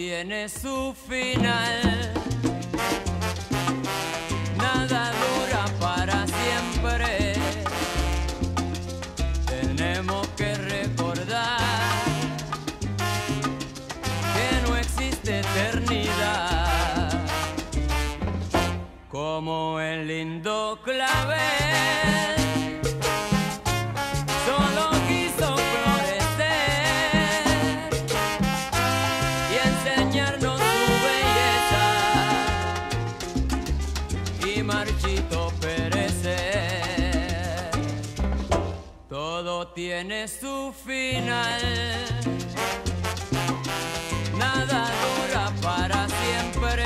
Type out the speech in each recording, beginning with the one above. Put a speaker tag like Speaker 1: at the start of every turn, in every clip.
Speaker 1: tiene su final. Nada dura para siempre. Tenemos que recordar que no existe eternidad. Como el lindo clavel solo quiso florecer y enseñarnos su belleza y marchito perecer. Todo tiene su final. Nada dura para siempre.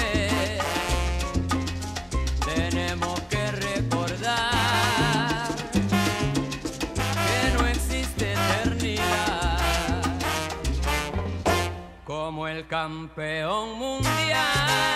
Speaker 1: Tenemos que recordar que no existe eternidad. Como el campeón mundial